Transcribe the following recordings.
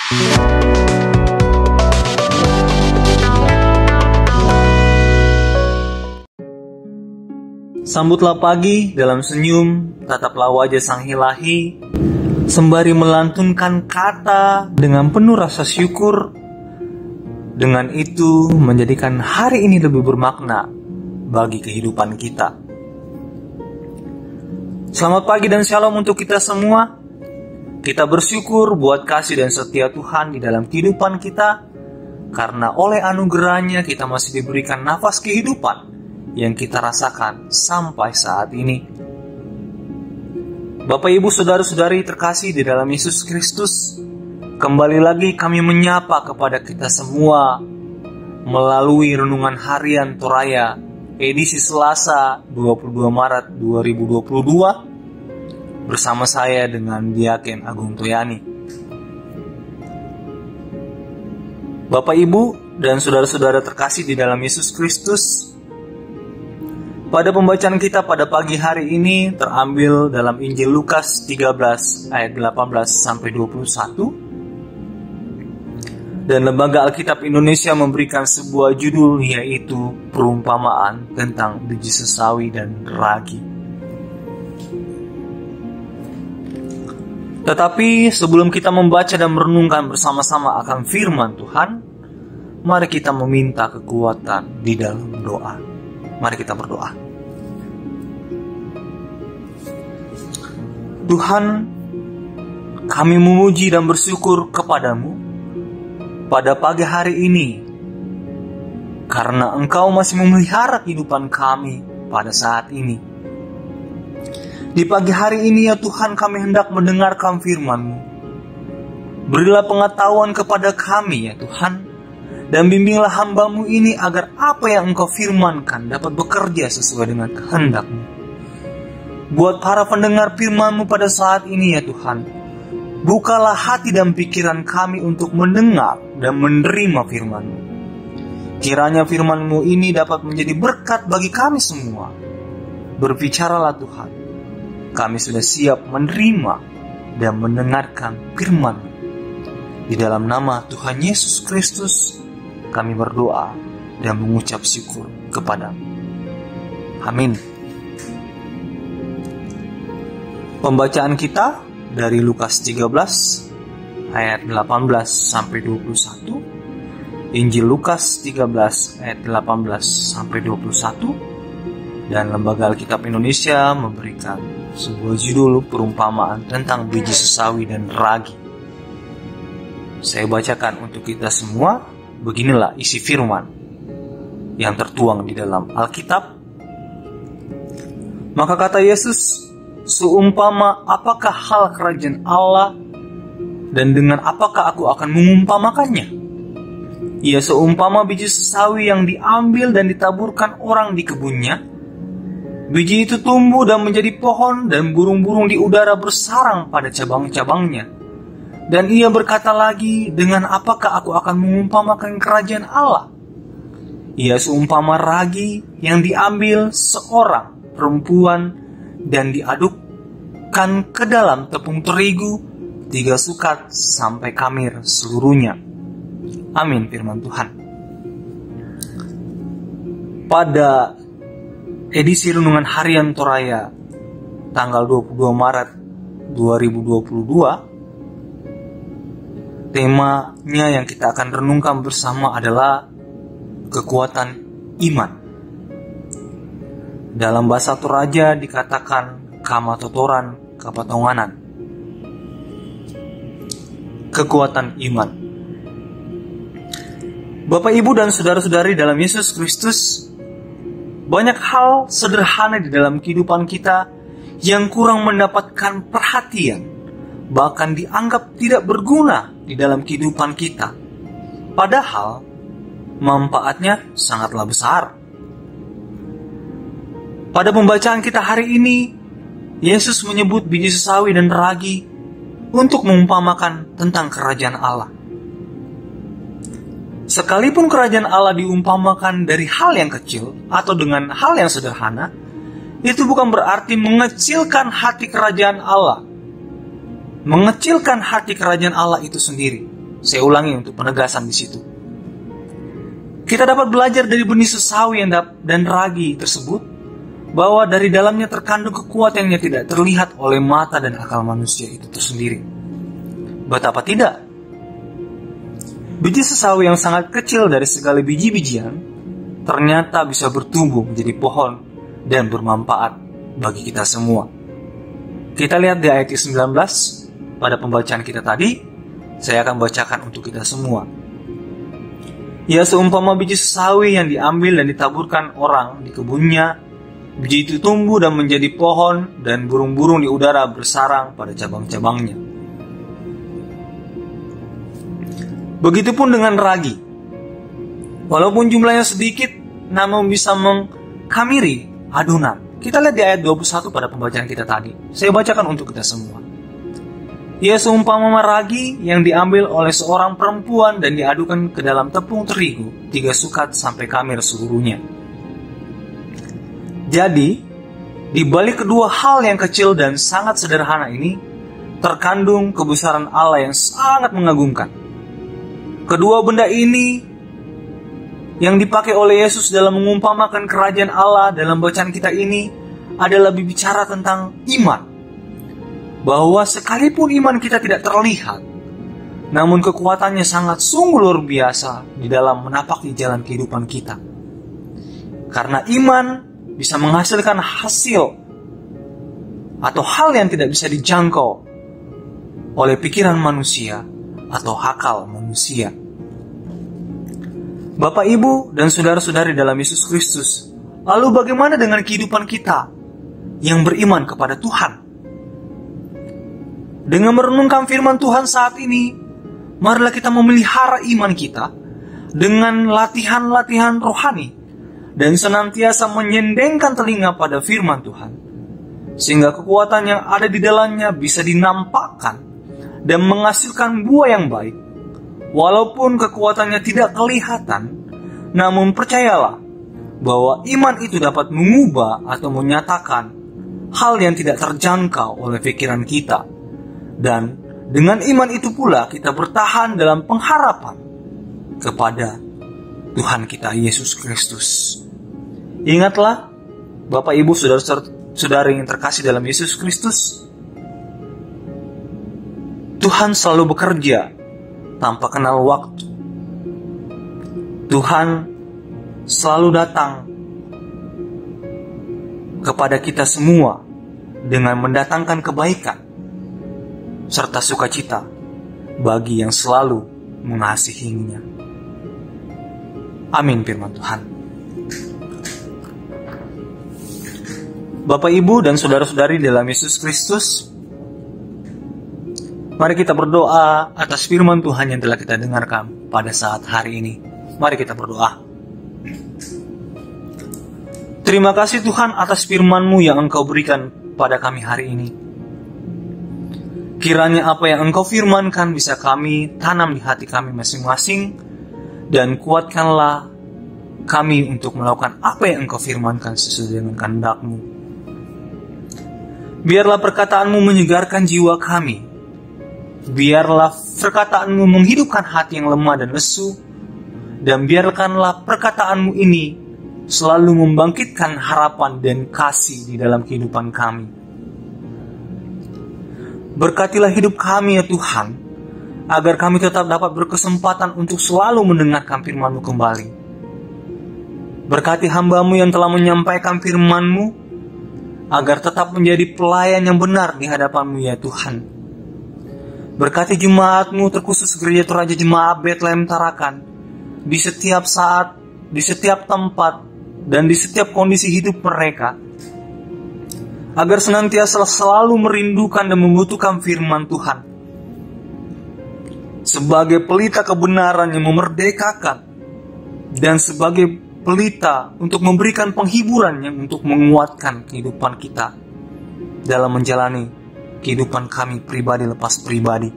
Sambutlah pagi dalam senyum, tataplah wajah sang ilahi, sembari melantunkan kata dengan penuh rasa syukur. Dengan itu menjadikan hari ini lebih bermakna bagi kehidupan kita. Selamat pagi dan shalom untuk kita semua. Kita bersyukur buat kasih dan setia Tuhan di dalam kehidupan kita, karena oleh anugerahnya kita masih diberikan nafas kehidupan yang kita rasakan sampai saat ini. Bapak, Ibu, Saudara-saudari terkasih di dalam Yesus Kristus, kembali lagi kami menyapa kepada kita semua melalui Renungan Harian Toraya edisi Selasa 22 Maret 2022 bersama saya dengan Diaken Agung Toyani. Bapak, Ibu, dan Saudara-saudara terkasih di dalam Yesus Kristus, pada pembacaan kita pada pagi hari ini terambil dalam Injil Lukas 13 ayat 18 sampai 21. Dan Lembaga Alkitab Indonesia memberikan sebuah judul, yaitu perumpamaan tentang biji sesawi dan ragi. Tetapi sebelum kita membaca dan merenungkan bersama-sama akan firman Tuhan, mari kita meminta kekuatan di dalam doa. Mari kita berdoa. Tuhan, kami memuji dan bersyukur kepadamu pada pagi hari ini, karena Engkau masih memelihara kehidupan kami pada saat ini. Di pagi hari ini ya Tuhan, kami hendak mendengarkan firman-Mu. Berilah pengetahuan kepada kami ya Tuhan, dan bimbinglah hamba-Mu ini agar apa yang Engkau firmankan dapat bekerja sesuai dengan kehendak-Mu. Buat para pendengar firman-Mu pada saat ini ya Tuhan, bukalah hati dan pikiran kami untuk mendengar dan menerima firman-Mu. Kiranya firman-Mu ini dapat menjadi berkat bagi kami semua. Berbicaralah Tuhan, kami sudah siap menerima dan mendengarkan firman-Mu. Di dalam nama Tuhan Yesus Kristus kami berdoa dan mengucap syukur kepada-Mu. Amin. Pembacaan kita dari Lukas 13 ayat 18 sampai 21, Injil Lukas 13 ayat 18 sampai 21, dan Lembaga Alkitab Indonesia memberikan sebuah judul perumpamaan tentang biji sesawi dan ragi. Saya bacakan untuk kita semua. Beginilah isi firman yang tertuang di dalam Alkitab. Maka kata Yesus, seumpama apakah hal kerajaan Allah, dan dengan apakah aku akan mengumpamakannya? Ia seumpama biji sesawi yang diambil dan ditaburkan orang di kebunnya. Biji itu tumbuh dan menjadi pohon, dan burung-burung di udara bersarang pada cabang-cabangnya. Dan ia berkata lagi, dengan apakah aku akan mengumpamakan kerajaan Allah? Ia seumpama ragi yang diambil seorang perempuan dan diadukkan ke dalam tepung terigu 3 sukat sampai kamir seluruhnya. Amin, firman Tuhan. Pada edisi Renungan Harian Toraya tanggal 22 Maret 2022, temanya yang kita akan renungkan bersama adalah kekuatan iman. Dalam bahasa Toraja dikatakan kamatotoran kapatonganan. Kekuatan iman. Bapak, Ibu, dan saudara-saudari dalam Yesus Kristus, banyak hal sederhana di dalam kehidupan kita yang kurang mendapatkan perhatian, bahkan dianggap tidak berguna di dalam kehidupan kita. Padahal manfaatnya sangatlah besar. Pada pembacaan kita hari ini, Yesus menyebut biji sesawi dan ragi untuk mengumpamakan tentang kerajaan Allah. Sekalipun kerajaan Allah diumpamakan dari hal yang kecil atau dengan hal yang sederhana, itu bukan berarti mengecilkan hati kerajaan Allah. Mengecilkan hati kerajaan Allah itu sendiri. Saya ulangi untuk penegasan di situ. Kita dapat belajar dari benih sesawi dan ragi tersebut, bahwa dari dalamnya terkandung kekuatan yang tidak terlihat oleh mata dan akal manusia itu tersendiri. Betapa tidak? Biji sesawi yang sangat kecil dari segala biji-bijian ternyata bisa bertumbuh menjadi pohon dan bermanfaat bagi kita semua. Kita lihat di ayat 19 pada pembacaan kita tadi. Saya akan bacakan untuk kita semua. Ya, seumpama biji sesawi yang diambil dan ditaburkan orang di kebunnya, biji itu tumbuh dan menjadi pohon, dan burung-burung di udara bersarang pada cabang-cabangnya. Begitupun dengan ragi. Walaupun jumlahnya sedikit, namun bisa mengkamiri adonan. Kita lihat di ayat 21 pada pembacaan kita tadi. Saya bacakan untuk kita semua. Ya, seumpama ragi yang diambil oleh seorang perempuan dan diadukan ke dalam tepung terigu 3 sukat sampai kamir seluruhnya. Jadi, di balik kedua hal yang kecil dan sangat sederhana ini, terkandung kebesaran Allah yang sangat mengagumkan. Kedua benda ini yang dipakai oleh Yesus dalam mengumpamakan kerajaan Allah dalam bacaan kita ini adalah berbicara tentang iman. Bahwa sekalipun iman kita tidak terlihat, namun kekuatannya sangat sungguh luar biasa di dalam menapaki jalan kehidupan kita. Karena iman bisa menghasilkan hasil atau hal yang tidak bisa dijangkau oleh pikiran manusia atau akal manusia. Bapak, Ibu, dan saudara-saudari dalam Yesus Kristus, lalu bagaimana dengan kehidupan kita yang beriman kepada Tuhan? Dengan merenungkan firman Tuhan saat ini, marilah kita memelihara iman kita dengan latihan-latihan rohani dan senantiasa menyendengkan telinga pada firman Tuhan, sehingga kekuatan yang ada di dalamnya bisa dinampakkan dan menghasilkan buah yang baik. Walaupun kekuatannya tidak kelihatan, namun percayalah bahwa iman itu dapat mengubah atau menyatakan hal yang tidak terjangkau oleh pikiran kita. Dan dengan iman itu pula kita bertahan dalam pengharapan kepada Tuhan kita Yesus Kristus. Ingatlah, Bapak, Ibu, saudara-saudari yang terkasih dalam Yesus Kristus, Tuhan selalu bekerja tanpa kenal waktu. Tuhan selalu datang kepada kita semua dengan mendatangkan kebaikan serta sukacita bagi yang selalu mengasihinya. Amin firman Tuhan. Bapak, Ibu, dan saudara-saudari dalam Yesus Kristus, mari kita berdoa atas firman Tuhan yang telah kita dengarkan pada saat hari ini. Mari kita berdoa. Terima kasih Tuhan atas firman-Mu yang Engkau berikan pada kami hari ini. Kiranya apa yang Engkau firmankan bisa kami tanam di hati kami masing-masing, dan kuatkanlah kami untuk melakukan apa yang Engkau firmankan sesuai dengan kehendak-Mu. Biarlah perkataan-Mu menyegarkan jiwa kami. Biarlah perkataan-Mu menghidupkan hati yang lemah dan lesu, dan biarkanlah perkataan-Mu ini selalu membangkitkan harapan dan kasih di dalam kehidupan kami. Berkatilah hidup kami ya Tuhan, agar kami tetap dapat berkesempatan untuk selalu mendengarkan firman-Mu kembali. Berkati hamba-Mu yang telah menyampaikan firman-Mu, agar tetap menjadi pelayan yang benar di hadapan-Mu ya Tuhan. Berkati jemaat-Mu terkhusus Gereja Toraja Jemaat Bethlehem Tarakan, di setiap saat, di setiap tempat, dan di setiap kondisi hidup mereka, agar senantiasa selalu merindukan dan membutuhkan firman Tuhan sebagai pelita kebenaran yang memerdekakan, dan sebagai pelita untuk memberikan penghiburan yang untuk menguatkan kehidupan kita dalam menjalani kehidupan kami pribadi lepas pribadi.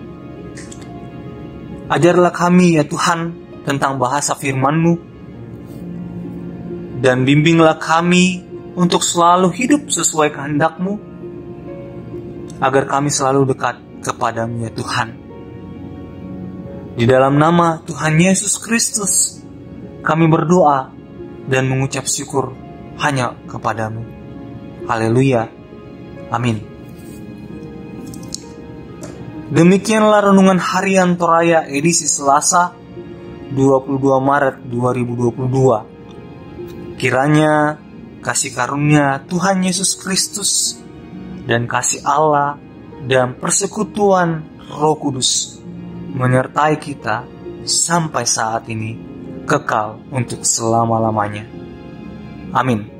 Ajarlah kami ya Tuhan tentang bahasa firman-Mu, dan bimbinglah kami untuk selalu hidup sesuai kehendak-Mu, agar kami selalu dekat kepada-Mu ya Tuhan. Di dalam nama Tuhan Yesus Kristus, kami berdoa dan mengucap syukur hanya kepadamu. Haleluya. Amin. Demikianlah renungan harian Toraya edisi Selasa 22 Maret 2022. Kiranya kasih karunia Tuhan Yesus Kristus dan kasih Allah dan persekutuan Roh Kudus menyertai kita sampai saat ini, kekal untuk selama-lamanya. Amin.